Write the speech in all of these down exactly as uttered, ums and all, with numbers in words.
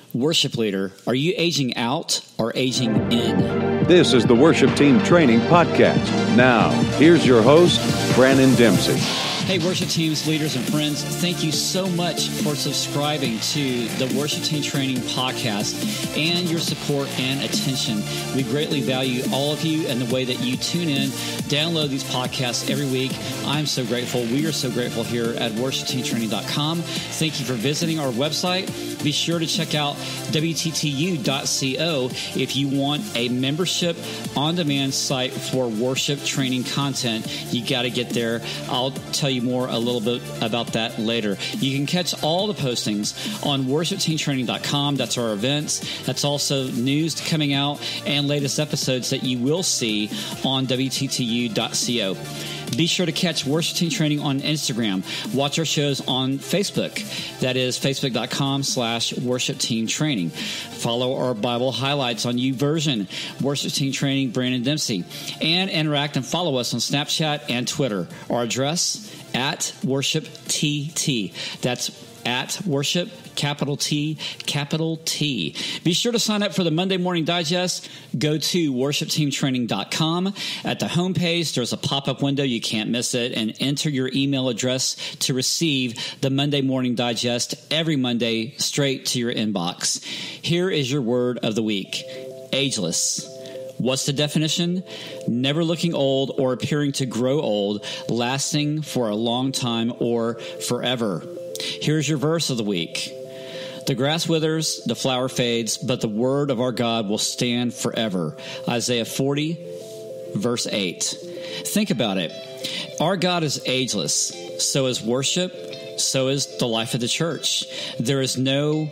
Worship leader, are you aging out or aging in? This is the Worship Team Training Podcast. Now, here's your host, Brandon Dempsey. Hey, worship teams, leaders, and friends, thank you so much for subscribing to the Worship Team Training Podcast and your support and attention. We greatly value all of you and the way that you tune in, download these podcasts every week. I'm so grateful. We are so grateful here at worship team training dot com. Thank you for visiting our website. Be sure to check out W T T U dot co if you want a membership on-demand site for worship training content. You got to get there. I'll tell you more a little bit about that later. You can catch all the postings on worship team training dot com. That's our events. That's also news coming out and latest episodes that you will see on W T T U dot co. Be sure to catch Worship Team Training on Instagram. Watch our shows on Facebook. That is facebook dot com slash worship team training. Follow our Bible highlights on YouVersion, Worship Team Training, Brandon Dempsey. And interact and follow us on Snapchat and Twitter. Our address, at worship T T. That's at worship, capital T, capital T. Be sure to sign up for the Monday Morning Digest. Go to worship team training dot com. At the homepage, there's a pop-up window. You can't miss it. And enter your email address to receive the Monday Morning Digest every Monday straight to your inbox. Here is your word of the week: ageless. What's the definition? Never looking old or appearing to grow old, lasting for a long time or forever. Here's your verse of the week. The grass withers, the flower fades, but the word of our God will stand forever. Isaiah forty, verse eight. Think about it. Our God is ageless. So is worship. So is the life of the church. There is no,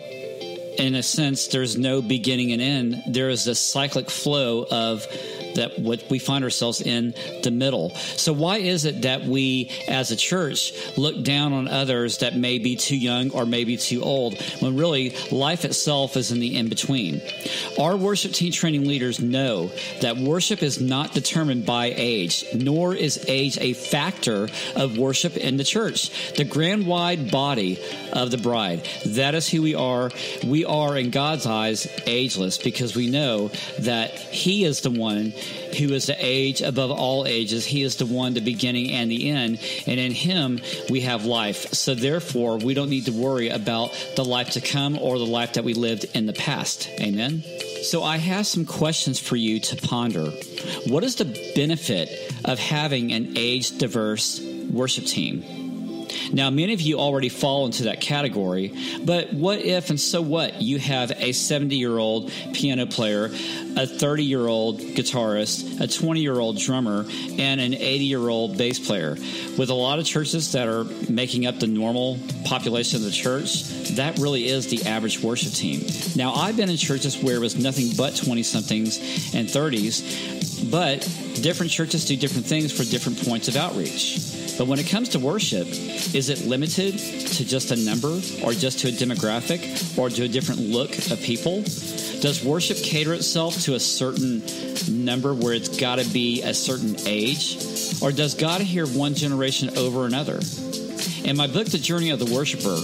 in a sense, there's no beginning and end. There is this cyclic flow of that what we find ourselves in the middle. So why is it that we as a church look down on others that may be too young or maybe too old, when really life itself is in the in-between? Our worship team training leaders know that worship is not determined by age, nor is age a factor of worship in the church. The grand wide body of the bride, that is who we are. We are, in God's eyes, ageless, because we know that He is the one who is the age above all ages. He is the one, the beginning and the end, and in Him we have life. So therefore, we don't need to worry about the life to come or the life that we lived in the past. Amen? So I have some questions for you to ponder. What is the benefit of having an age-diverse worship team? Now, many of you already fall into that category, but what if and so what? You have a seventy-year-old piano player, a thirty-year-old guitarist, a twenty-year-old drummer, and an eighty-year-old bass player. With a lot of churches that are making up the normal population of the church, that really is the average worship team. Now, I've been in churches where it was nothing but twenty-somethings and thirties, but different churches do different things for different points of outreach. But when it comes to worship, is it limited to just a number or just to a demographic or to a different look of people? Does worship cater itself to a certain number where it's got to be a certain age? Or does God hear one generation over another? In my book, The Journey of the Worshiper,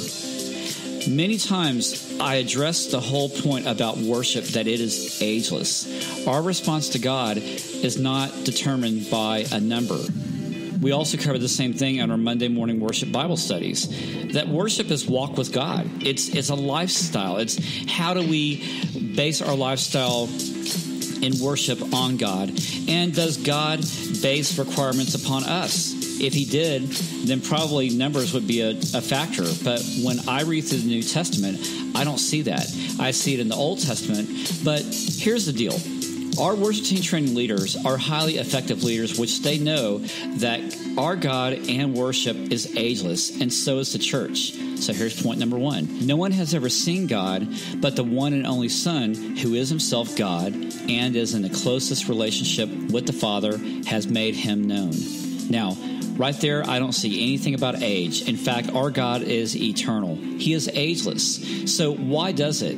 many times I address the whole point about worship, that it is ageless. Our response to God is not determined by a number. We also cover the same thing in our Monday morning worship Bible studies, that worship is walk with God. It's it's a lifestyle. It's how do we base our lifestyle in worship on God? And does God base requirements upon us? If He did, then probably numbers would be a, a factor. But when I read through the New Testament, I don't see that. I see it in the Old Testament. But here's the deal. Our worship team training leaders are highly effective leaders, which they know that our God and worship is ageless, and so is the church. So here's point number one. No one has ever seen God, but the one and only Son, who is Himself God and is in the closest relationship with the Father, has made Him known. Now, right there, I don't see anything about age. In fact, our God is eternal. He is ageless. So why does it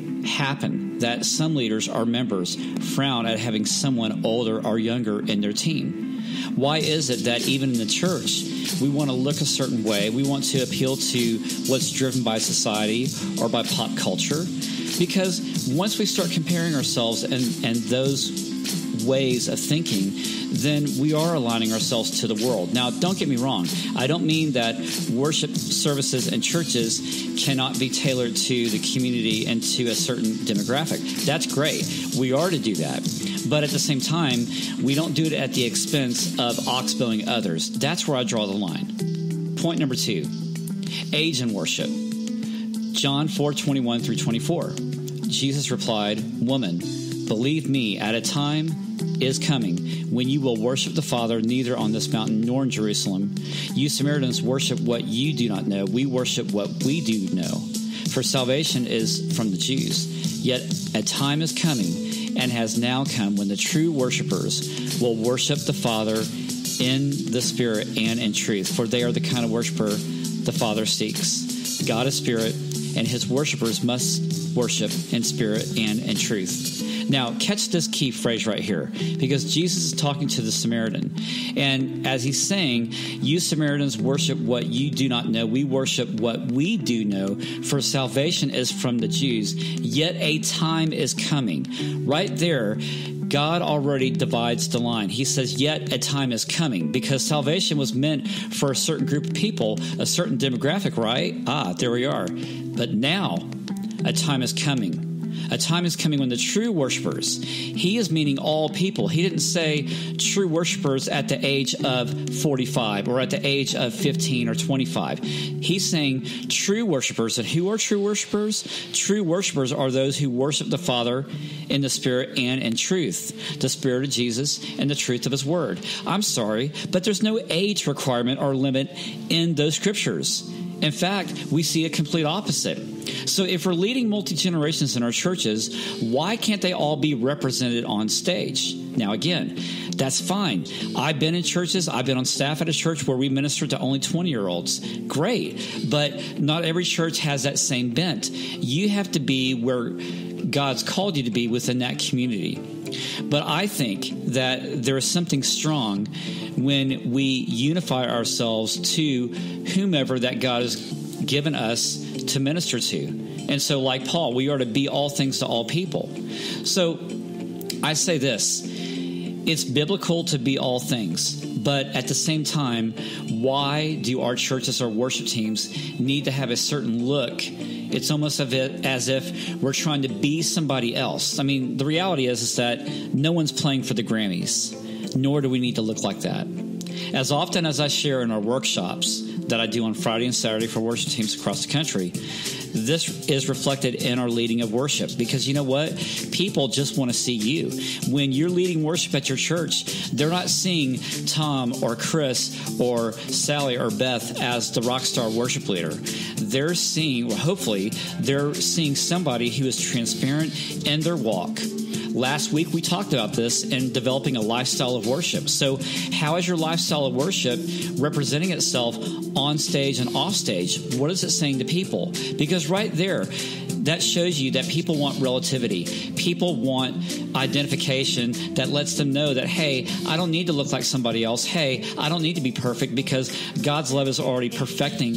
happen that some leaders or members frown at having someone older or younger in their team? Why is it that even in the church, we want to look a certain way? We want to appeal to what's driven by society or by pop culture? Because once we start comparing ourselves and, and those ways of thinking, then we are aligning ourselves to the world. Now, don't get me wrong. I don't mean that worship services and churches cannot be tailored to the community and to a certain demographic. That's great. We are to do that. But at the same time, we don't do it at the expense of oxbowing others. That's where I draw the line. Point number two, age in worship. John four twenty-one through twenty-four. Jesus replied, "Woman, believe me, at a time is coming when you will worship the Father neither on this mountain nor in Jerusalem. You Samaritans worship what you do not know. We worship what we do know. For salvation is from the Jews. Yet a time is coming and has now come when the true worshipers will worship the Father in the Spirit and in truth. For they are the kind of worshiper the Father seeks. God is Spirit, and his worshipers must worship in spirit and in truth." Now, catch this key phrase right here, because Jesus is talking to the Samaritan. And as he's saying, you Samaritans worship what you do not know. We worship what we do know, for salvation is from the Jews. Yet a time is coming. Right there, God already divides the line. He says, yet a time is coming, because salvation was meant for a certain group of people, a certain demographic, right? Ah, there we are. But now a time is coming. A time is coming when the true worshipers, he is meaning all people. He didn't say true worshipers at the age of forty-five or at the age of fifteen or twenty-five. He's saying true worshipers. And who are true worshipers? True worshipers are those who worship the Father in the Spirit and in truth, the Spirit of Jesus and the truth of his word. I'm sorry, but there's no age requirement or limit in those scriptures. In fact, we see a complete opposite. So if we're leading multi-generations in our churches, why can't they all be represented on stage? Now, again, that's fine. I've been in churches. I've been on staff at a church where we minister to only twenty-year-olds. Great. But not every church has that same bent. You have to be where God's called you to be within that community. But I think that there is something strong when we unify ourselves to whomever that God has given us to minister to. And so, like Paul, we are to be all things to all people. So I say this, it's biblical to be all things, but at the same time, why do our churches or worship teams need to have a certain look? It's almost as if we're trying to be somebody else. I mean, the reality is, is that no one's playing for the Grammys, nor do we need to look like that. As often as I share in our workshops that I do on Friday and Saturday for worship teams across the country, this is reflected in our leading of worship, because you know what? People just want to see you. When you're leading worship at your church, they're not seeing Tom or Chris or Sally or Beth as the rock star worship leader. They're seeing, well, hopefully, they're seeing somebody who is transparent in their walk. Last week, we talked about this in developing a lifestyle of worship. So how is your lifestyle of worship representing itself on stage and off stage? What is it saying to people? Because right there, that shows you that people want relativity. People want identification that lets them know that, hey, I don't need to look like somebody else. Hey, I don't need to be perfect because God's love is already perfecting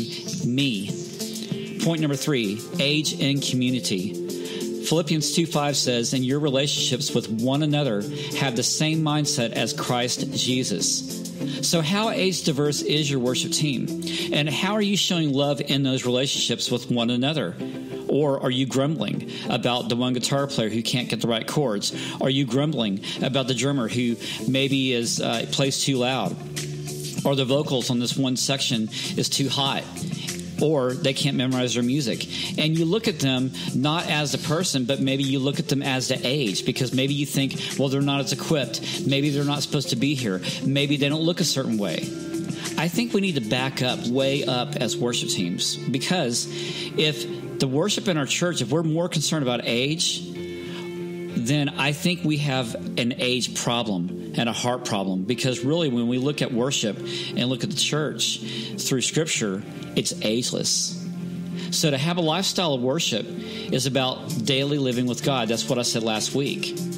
me. Point number three, age in community. Philippians two five says, "In your relationships with one another, have the same mindset as Christ Jesus." So how age diverse is your worship team? And how are you showing love in those relationships with one another? Or are you grumbling about the one guitar player who can't get the right chords? Are you grumbling about the drummer who maybe is uh, plays too loud? Or the vocals on this one section is too hot? Or they can't memorize their music. And you look at them not as the person, but maybe you look at them as the age, because maybe you think, well, they're not as equipped. Maybe they're not supposed to be here. Maybe they don't look a certain way. I think we need to back up, way up as worship teams, because if the worship in our church, if we're more concerned about age, then I think we have an age problem and a heart problem, because really when we look at worship and look at the church through Scripture, it's ageless. So to have a lifestyle of worship is about daily living with God. That's what I said last week.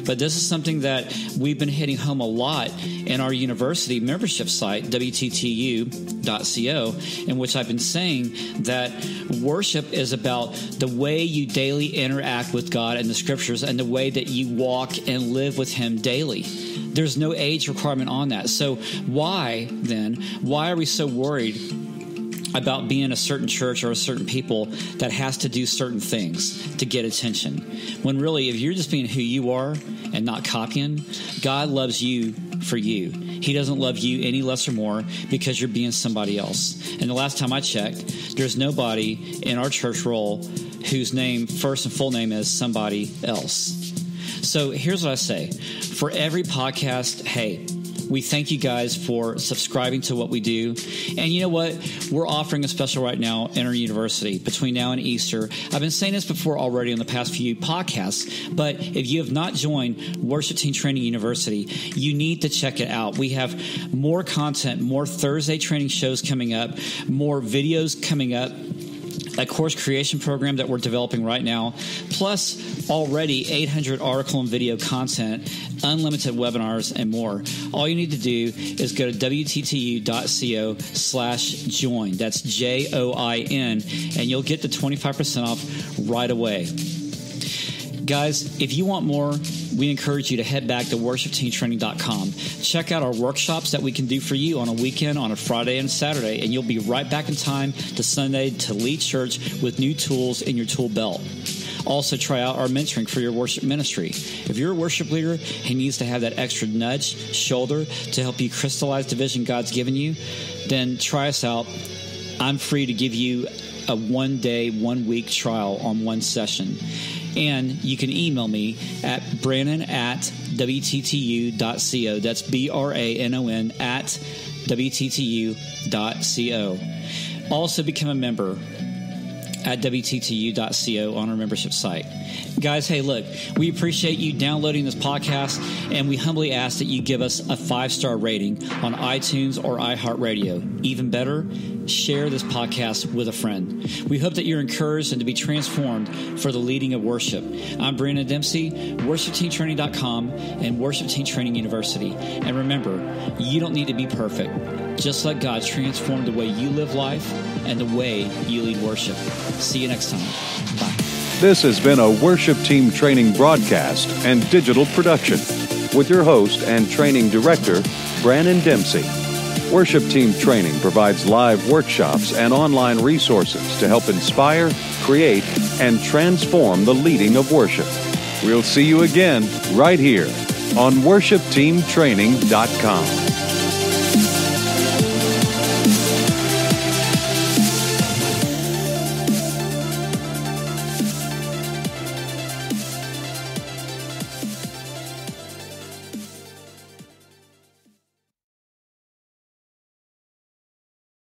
But this is something that we've been hitting home a lot in our university membership site, W T T U dot co, in which I've been saying that worship is about the way you daily interact with God and the Scriptures and the way that you walk and live with Him daily. There's no age requirement on that. So why, then, why are we so worried about being a certain church or a certain people that has to do certain things to get attention? When really, if you're just being who you are and not copying, God loves you for you. He doesn't love you any less or more because you're being somebody else. And the last time I checked, there's nobody in our church roll whose name, first and full name, is somebody else. So here's what I say. For every podcast, hey, we thank you guys for subscribing to what we do. And you know what? We're offering a special right now in our university between now and Easter. I've been saying this before already on the past few podcasts, but if you have not joined Worship Team Training University, you need to check it out. We have more content, more Thursday training shows coming up, more videos coming up, a course creation program that we're developing right now, plus already eight hundred article and video content, unlimited webinars, and more. All you need to do is go to W T T U dot co slash join. That's J O I N, and you'll get the twenty-five percent off right away. Guys, if you want more, we encourage you to head back to worship team training dot com. Check out our workshops that we can do for you on a weekend, on a Friday and Saturday, and you'll be right back in time to Sunday to lead church with new tools in your tool belt. Also, try out our mentoring for your worship ministry. If you're a worship leader and needs to have that extra nudge, shoulder to help you crystallize the vision God's given you, then try us out. I'm free to give you a one-day, one-week trial on one session. And you can email me at Brannon at W T T U dot co. That's B R A N O N at W T T U dot co. Also become a member at W T T U dot co on our membership site. Guys, hey, look, we appreciate you downloading this podcast, and we humbly ask that you give us a five-star rating on iTunes or iHeartRadio. Even better, share this podcast with a friend. We hope that you're encouraged and to be transformed for the leading of worship. I'm Brandon Dempsey, worship team training dot com and Worship Team Training University. And remember, you don't need to be perfect. Just let God transform the way you live life and the way you lead worship. See you next time. Bye. This has been a Worship Team Training broadcast and digital production with your host and training director, Brannon Dempsey. Worship Team Training provides live workshops and online resources to help inspire, create, and transform the leading of worship. We'll see you again right here on worship team training dot com.